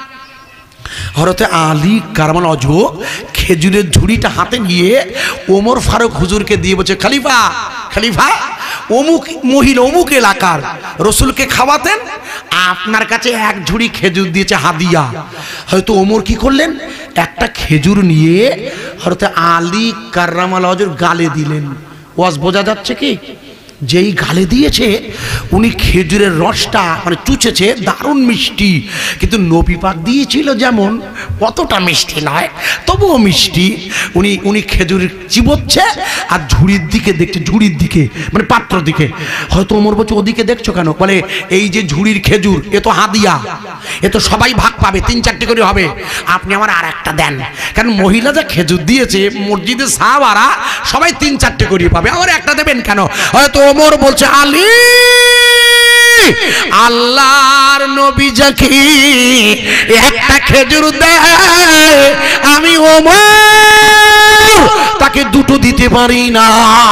হযরতে আলী কাররামাল্লাহু ওয়াজহু খেজুরের ঝুড়িটা হাতে নিয়ে ওমর ফারুক হুজুরকে দিয়ে বলছে, খলিফা খলিফা অমুক মহিলা অমুক এলাকার রসুলকে খাওয়াতেন, আপনার কাছে এক ঝুড়ি খেজুর দিয়েছে হাদিয়া। হয়তো ওমর কি করলেন, একটা খেজুর নিয়ে হযরতে আলী কাররামাল্লাহু ওয়াজহুর গালে দিলেন। ওয়াজ বোঝা যাচ্ছে কি? যেই গালে দিয়েছে উনি খেজুরের রসটা মানে চুচেছে, দারুণ মিষ্টি, কিন্তু নবী পাক দিয়েছিল যেমন অতটা মিষ্টি নয়, তবুও মিষ্টি। উনি উনি খেজুর চিবোচ্ছে আর ঝুড়ির দিকে দেখছে, ঝুড়ির দিকে মানে পাত্র দিকে। হয়তো ওমর বলছে, ওদিকে দেখছো কেন? বলে এই যে ঝুড়ির খেজুর, এ তো হাদিয়া, এ তো সবাই ভাগ পাবে, তিন চারটে করে হবে, আপনি আমার আর একটা দেন। কারণ মহিলা যা খেজুর দিয়েছে, মসজিদে সাহাবারা সবাই তিন চারটে করে পাবে, আমার একটা দেবেন কেন? হয়তো ওমর বলছে, আলী আল্লাহর নবী যাকে একটা খেজুর দেয়, আমি ওমর তাকে দুটো দিতে পারি না।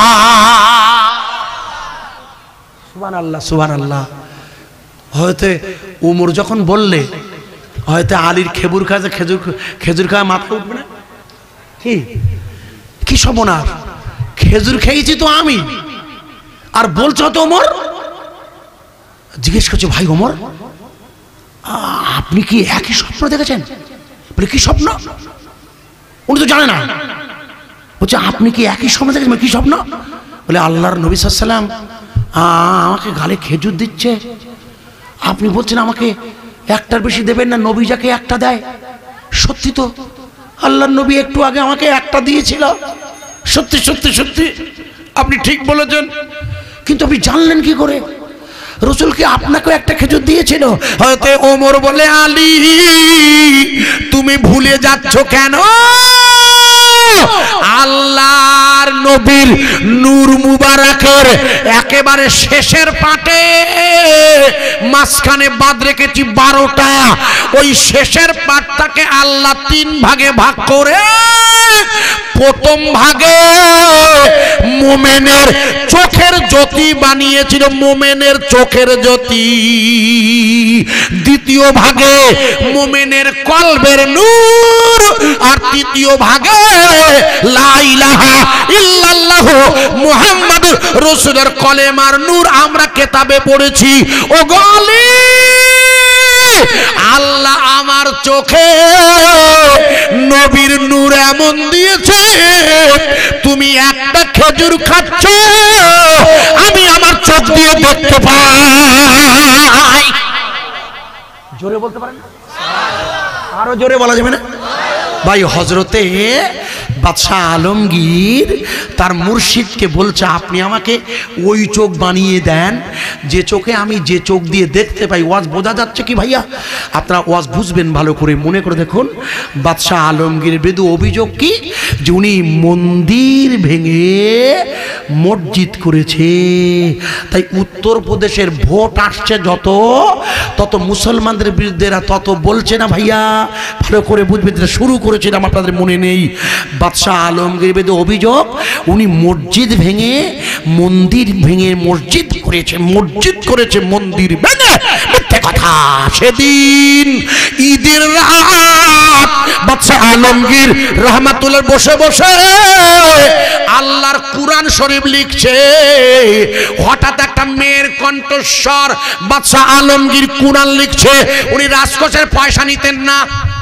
সুবহানাল্লাহ সুবহানাল্লাহ। হয়তো ওমর যখন বললে, হয়তো আলীর খেজুর খায়, খেজুর খেজুর খায় মাথা উঠবে না? কি কি সর্বনাশ, খেজুর খেয়েছি তো আমি, আর বলছো তো ওমর। জিজ্ঞেস করছে, ভাই ওমর আপনি কি একই স্বপ্ন দেখেছেন? বলে কি স্বপ্ন? উনি তো জানে না। বলছে, আপনি কি একই স্বপ্ন দেখেছেন? কি স্বপ্ন? বলে আল্লাহর নবী সাল্লাল্লাহু আলাইহি ওয়াসাল্লাম আমাকে গালে খেজুর দিচ্ছে, আপনি বলছেন আমাকে একটার বেশি দেবেন না, নবী যাকে একটা দেয়। সত্যি তো, আল্লাহর নবী একটু আগে আমাকে একটা দিয়েছিল, সত্যি সত্যি সত্যি আপনি ঠিক বলেছেন। কিন্তু আপনি জানলেন কি করে রসুলকে আপনাকেও একটা খেজুর দিয়েছিল? হয়তো ওমর বলে, আলী তুমি ভুলে যাচ্ছ কেন? আল্লাহর নবীর নূর মুবারকের একেবারে শেষের পাটে মাঝখানে বাদ রেখেছি বারোটা, ওই শেষের পাটটাকে আল্লাহ তিন ভাগে ভাগ করে প্রথম ভাগে মোমেনের চোখের জ্যোতি বানিয়েছিল, মোমেনের চোখের জ্যোতি। দ্বিতীয় ভাগে মোমেনের কলবের নূর, আর তৃতীয় ভাগে লা ইলাহা ইল্লাল্লাহ মুহাম্মাদুর রাসূলের কলেমার নূর আমরা কিতাবে পড়েছি। ও গলি আল্লাহ আমার চোখে নবীর নূর এমন দিয়েছে, তুমি একটা খেজুর খাচ্ছ, আমি আমার চোখ দিয়ে দেখতে পাই। জোরে বলতে পারেন, আরো জোরে বলা যাবে না ভাই? হযরতে বাদশাহ আলমগীর তার মুর্শিদকে বলছে, আপনি আমাকে ওই চোখ বানিয়ে দেন যে চোখে আমি যে চোখ দিয়ে দেখতে পাই। ওয়াজ বোঝা যাচ্ছে কি ভাইয়া? আপনারা ওয়াজ বুঝবেন ভালো করে, মনে করে দেখুন। বাদশাহ আলমগীর বিরুদ্ধে অভিযোগ কি? যে উনি মন্দির ভেঙে মসজিদ করেছে। তাই উত্তরপ্রদেশের ভোট আসছে যত, তত মুসলমানদের বিরুদ্ধে তত বলছে না ভাইয়া? ভালো করে বুঝবেন, শুরু করেছিলাম আপনাদের মনে নেই। বাদশাহ আলমগীর বিরুদ্ধে অভিযোগ উনি মসজিদ ভেঙে মন্দির ভেঙে মসজিদ করেছে, মসজিদ করেছে মন্দির ভেঙে। মিথ্যে কথা। সেদিন ঈদের রাত বাদশাহ আলমগীর রহমাতুল্লাহ বসে বসে আল্লাহর কুরআন শরীফ লিখছে। হঠাৎ একটা মেয়ের কণ্ঠস্বর, বাদশাহ আলমগীর কুরআন লিখছে। উনি রাজকোষের পয়সা নিতেন না,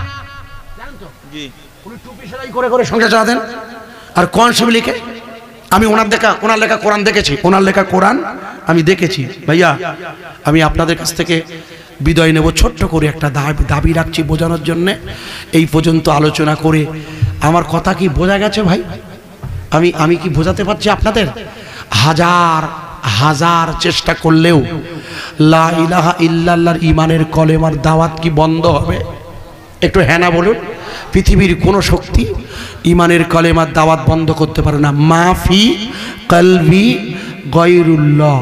উনি টুপি সেলাই করে করে সংসার চালাতেন। আর কোরআন শরীফ লিখে, আমি ওনার দেখা ওনার লেখা কোরআন দেখেছি, ওনার লেখা কোরআন আমি দেখেছি। ভাইয়া আমি আপনাদের কাছ থেকে বিদায় নেব, ছোট্ট করে একটা দাবি রাখছি বোঝানোর জন্যে। এই পর্যন্ত আলোচনা করে আমার কথা কি বোঝা গেছে ভাই? আমি আমি কি বোঝাতে পারছি আপনাদের? হাজার হাজার চেষ্টা করলেও লা ইলাহা ইল্লাল্লাহর ইমানের কলেমার দাওয়াত কি বন্ধ হবে? একটু হ্যাঁ না বলুন। পৃথিবীর কোনো শক্তি ইমানের কলেমার দাওয়াত বন্ধ করতে পারে না। মাফি কলবি গায়রুল্লাহ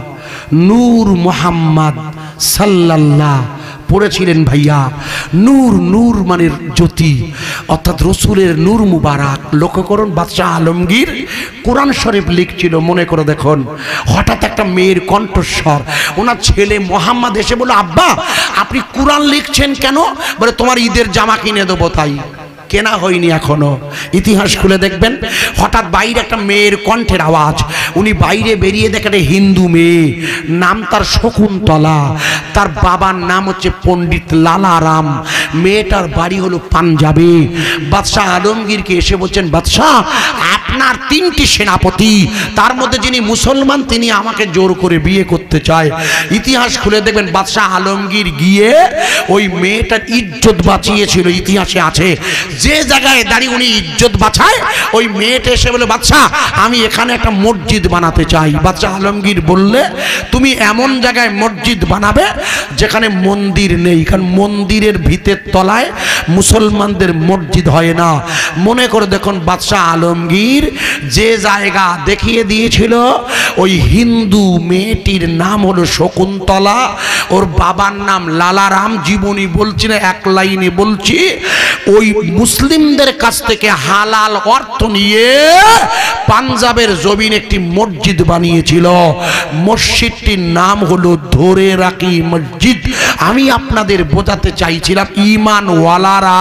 নূর মুহাম্মদ সাল্লাল্লাহ পড়েছিলেন ভাইয়া। নূর, নূর মানে জ্যোতি, অর্থাৎ রসুলের নূর মুবারক। লক্ষ্য করুন, বাদশাহ আলমগীর কোরআন শরীফ লিখছিল। মনে করে দেখুন, হঠাৎ একটা মেয়ের কণ্ঠস্বর, ওনার ছেলে মোহাম্মদ এসে বলল, আব্বা আপনি কোরআন লিখছেন কেন? বলে তোমার ঈদের জামা কিনে দেবো তাই। কেনা হয়নি এখনো, ইতিহাস খুলে দেখবেন। হঠাৎ বাইরে একটা মেয়ের কণ্ঠের আওয়াজ, উনি বাইরে বেরিয়ে দেখেন হিন্দু মেয়ে, নাম তার শকুন্তলা, তার বাবার নাম হচ্ছে পণ্ডিত লালারাম, মেয়েটার বাড়ি হলো পাঞ্জাবে। বাদশাহ আলমগীরকে এসে বলছেন, বাদশাহ আপনার তিনটি সেনাপতি, তার মধ্যে যিনি মুসলমান তিনি আমাকে জোর করে বিয়ে করতে চায়। ইতিহাস খুলে দেখবেন, বাদশাহ আলমগীর গিয়ে ওই মেয়েটার ইজ্জত বাঁচিয়েছিল, ইতিহাসে আছে। যে জায়গায় দাঁড়িয়ে উনি ইজ্জত বাঁচায়, ওই মেয়েটা এসে বলে, বাদশাহ আমি এখানে একটা মসজিদ বানাতে চাই। বাদশাহ আলমগীর বললে, তুমি এমন জায়গায় মসজিদ বানাবে যেখানে মন্দির নেই, কারণ মন্দিরের ভিতের তলায় মুসলমানদের মসজিদ হয় না। মনে করে দেখুন, বাদশাহ আলমগীর যে জায়গা দেখিয়ে দিয়েছিল, ওই হিন্দু মেয়েটির নাম হলো শকুন্তলা, ওর বাবার নাম লালারাম। জীবনী বলছি না, এক লাইনে বলছি। ওই মুসলিমদের কাছ থেকে হালাল অর্থ নিয়ে পাঞ্জাবের জমিন একটি মসজিদ বানিয়েছিল। মসজিদটির নাম হলো ধরে রাখি মসজিদ। আমি আপনাদের বোঝাতে চাইছিলাম, ঈমানওয়ালারা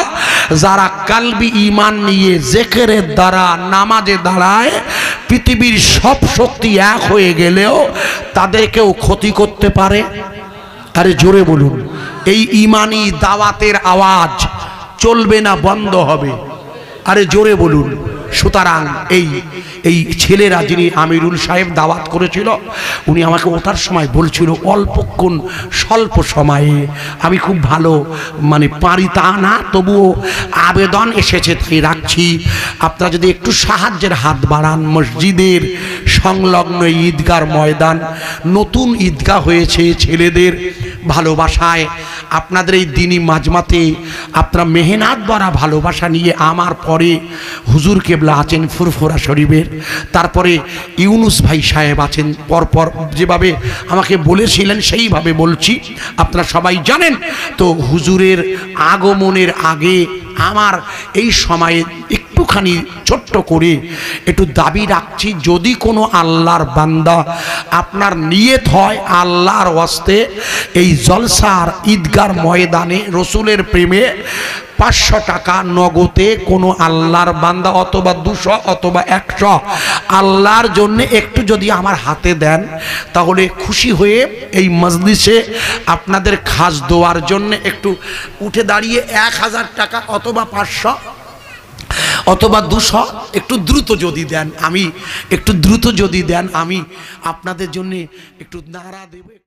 যারা কালবি ঈমান নিয়ে জিকিরের দ্বারা নামাজে দাঁড়ায়, পৃথিবীর সব শক্তি এক হয়ে গেলেও তাদেরকেও ক্ষতি করতে পারে। আরে জোরে বলুন, এই ঈমানি দাওয়াতের আওয়াজ চলবে না, বন্ধ হবে। আরে জোরে বলুন। সুতরাং এই এই ছেলেরা, যিনি আমিরুল সাহেব দাওয়াত করেছিল, উনি আমাকে ওঠার সময় বলছিল, অল্পক্ষণ স্বল্প সময়ে আমি খুব ভালো মানে পারি তা না, তবুও আবেদন এসেছে তাই রাখছি। আপনারা যদি একটু সাহায্যের হাত বাড়ান, মসজিদের সংলগ্ন ঈদগার ময়দান নতুন ঈদগাহ হয়েছে, ছেলেদের ভালোবাসায় আপনাদের এই দিনী মাজমাতে আপনারা মেহনত ভরা ভালোবাসা নিয়ে, আমার পরে হুজুর কেবলা আছেন ফুরফুরা শরীফের, তারপরে ইউনুস ভাই সাহেব আছেন, পরপর যেভাবে আমাকে বলেছিলেন সেইভাবে বলছি, আপনারা সবাই জানেন। তো হুজুরের আগমনের আগে আমার এই সময়ে একটুখানি ছোট্ট করে একটু দাবি রাখছি, যদি কোনো আল্লাহর বান্দা আপনার নিয়ত হয় আল্লাহর ওয়াস্তে এই জলসার ঈদগার ময়দানে রসুলের প্রেমে পাঁচশো টাকা নগদে কোনো আল্লাহর বান্দা অথবা দুশো অথবা একশো আল্লাহর জন্য একটু যদি আমার হাতে দেন, তাহলে খুশি হয়ে এই মজলিসে আপনাদের খাস দোয়ার জন্য একটু উঠে দাঁড়িয়ে এক হাজার টাকা অথবা পাঁচশো অথবা দুশো, একটু দ্রুত যদি দেন, আমি একটু দ্রুত যদি দেন আমি আপনাদের জন্য একটু নাড়া দেব।